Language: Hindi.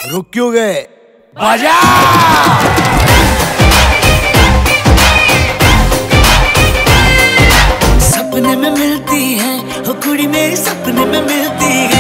रुक क्यों गए? बजा! सपने में मिलती है, हो कुड़ी मेरी सपने में मिलती है।